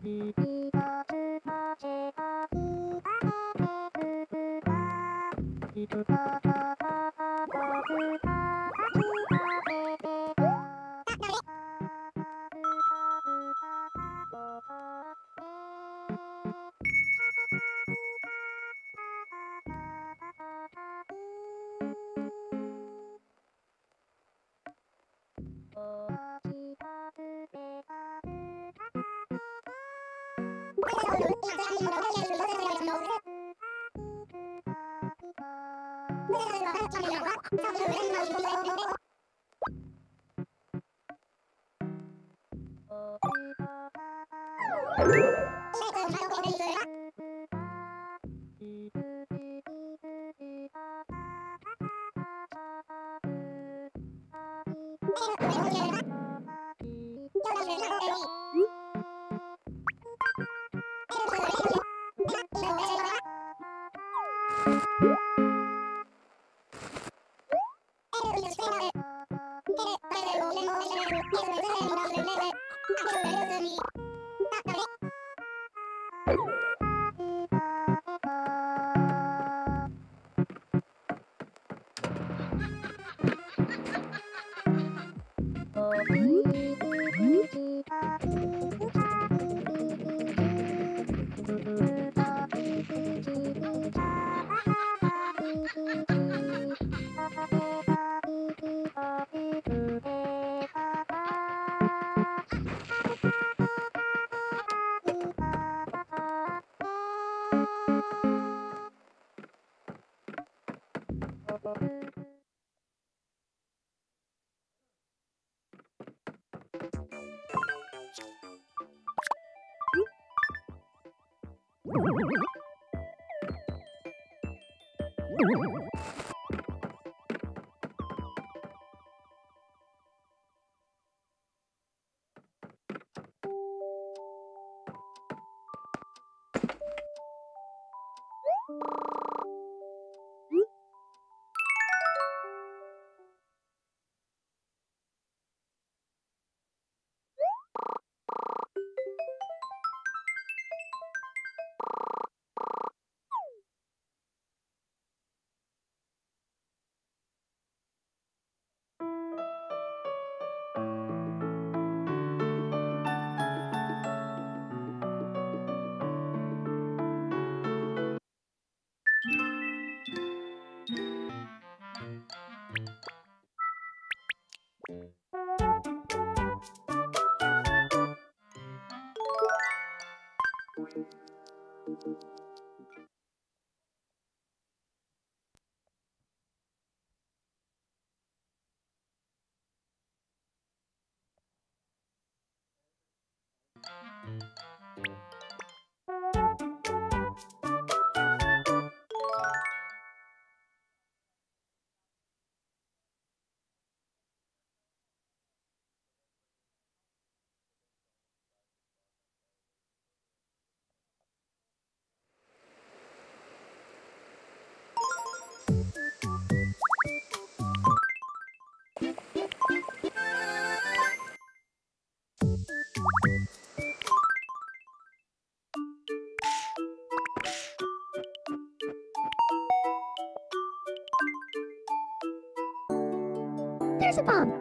There's a bomb.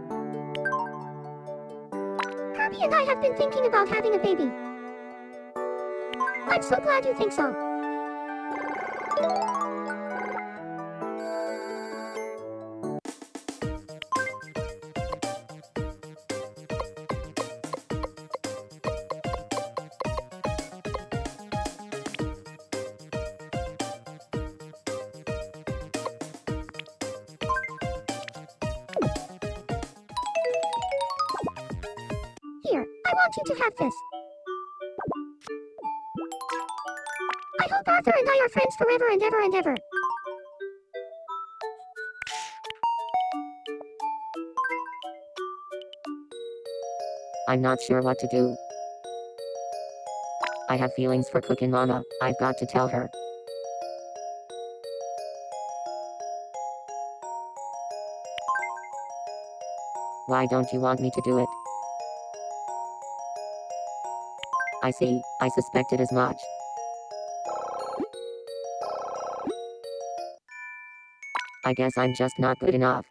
Herbie and I have been thinking about having a baby. I'm so glad you think so. Here, I want you to have this. I hope Arthur and I are friends forever and ever and ever. I'm not sure what to do. I have feelings for Cookin' Mama. I've got to tell her. Why don't you want me to do it? I see, I suspected as much. I guess I'm just not good enough.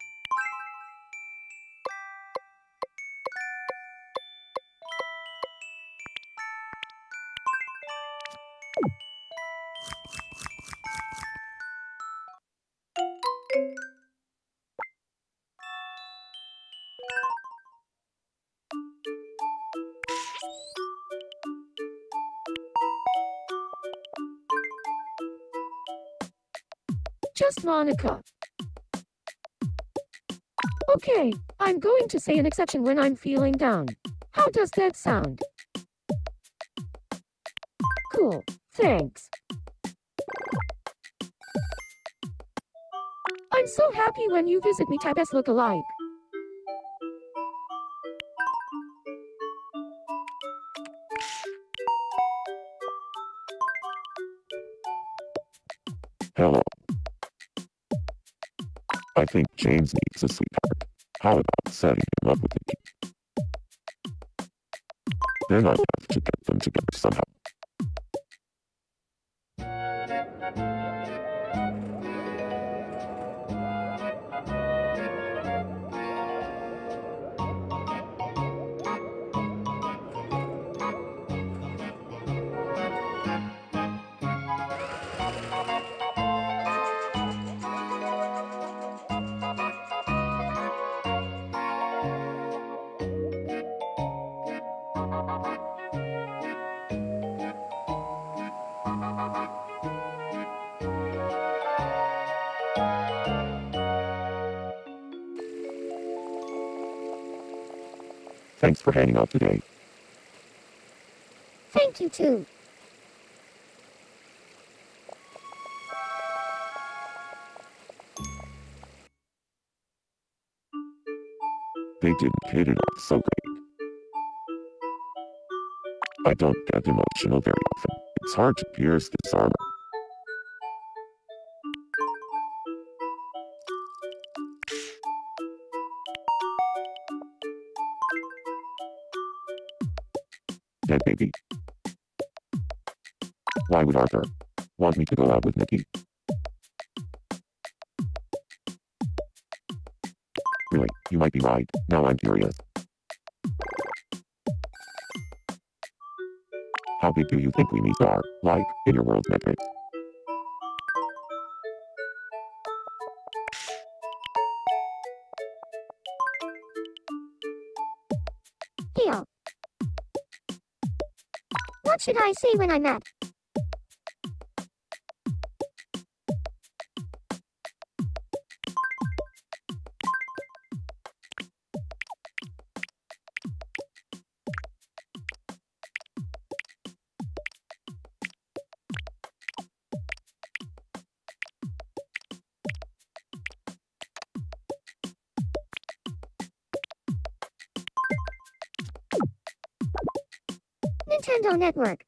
Just Monica. Okay, I'm going to say an exception when I'm feeling down. How does that sound? Cool, thanks. I'm so happy when you visit me, type S look alike. Hello. I think James needs a sweetheart. How about setting him up with Nikki? Then I have to get them together somehow. Thanks for hanging out today. Thank you too. They didn't hit it off so great. I don't get emotional very often. It's hard to pierce this armor. Dead baby. Why would Arthur want me to go out with Nikki? Really, you might be right. Now I'm curious. How big do you think we meet are, like, in your world metrics? Here. What should I say when I'm mad? Nintendo Network.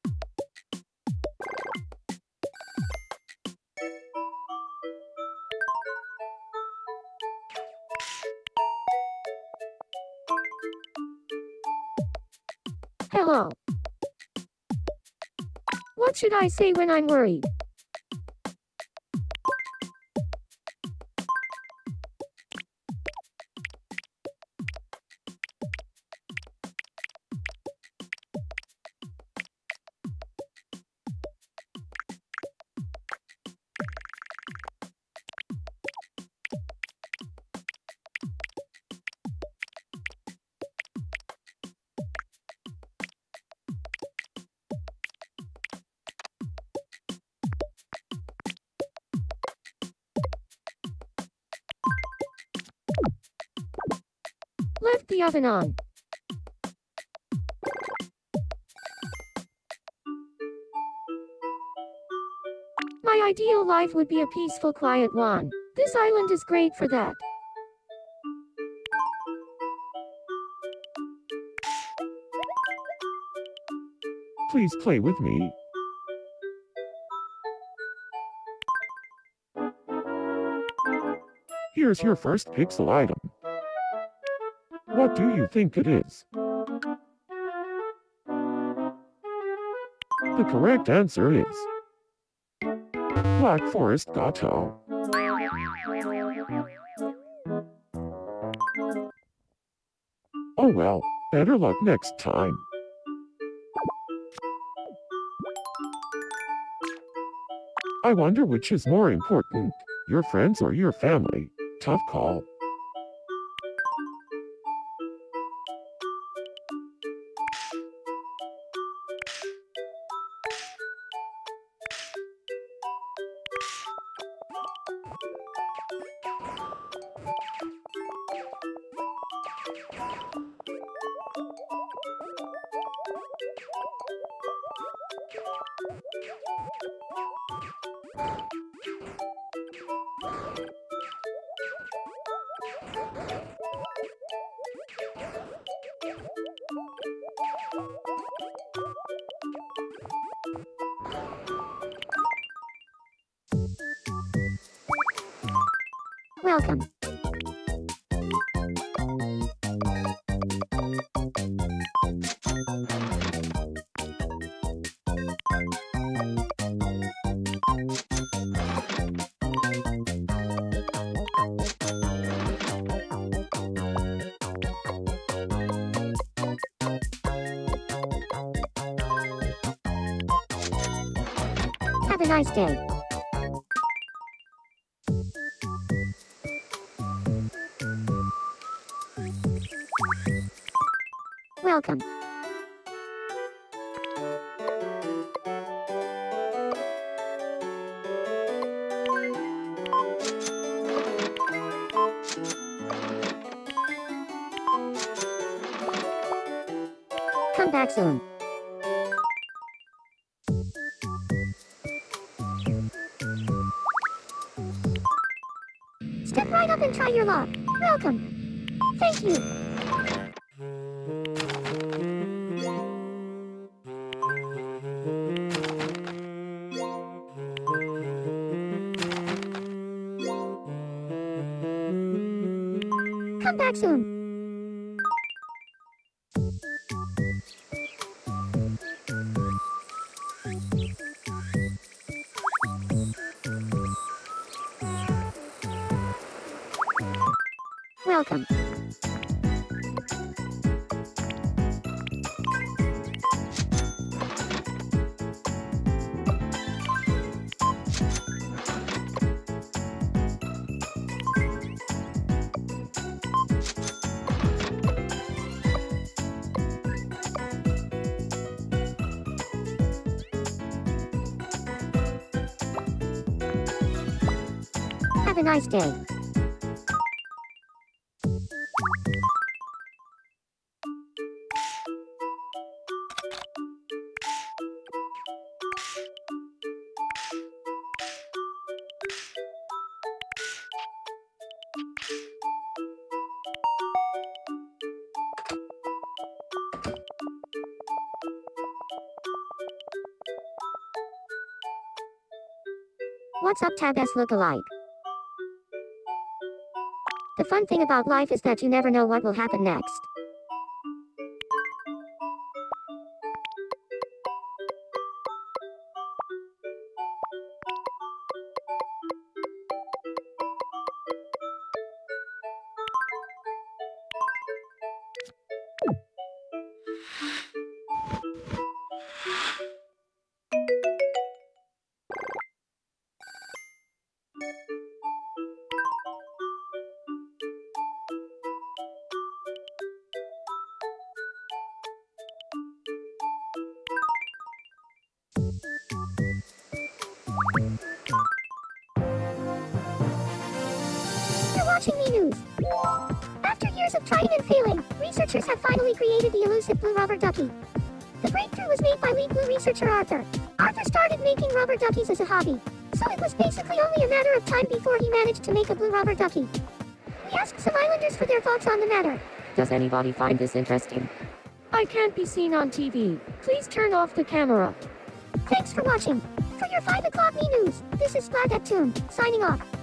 Hello. What should I say when I'm worried? Left the oven on. My ideal life would be a peaceful, quiet one. This island is great for that. Please play with me. Here's your first pixel item. What do you think it is? The correct answer is Black Forest Gato. Oh well, better luck next time. I wonder which is more important, your friends or your family. Tough call. Welcome. Have a nice day. Welcome. Come back soon. Step right up and try your luck. Welcome. Thank you. Come back soon. Welcome. Have a nice day. What's up, Tab S lookalike? The fun thing about life is that you never know what will happen next. You're watching Me News. After years of trying and failing, researchers have finally created the elusive blue rubber ducky. The breakthrough was made by lead blue researcher Arthur. Arthur started making rubber duckies as a hobby, so it was basically only a matter of time before he managed to make a blue rubber ducky. We asked some islanders for their thoughts on the matter. Does anybody find this interesting? I can't be seen on TV. Please turn off the camera. Thanks for watching. For your 5 o'clock Me News, this is Splat at Tune, signing off.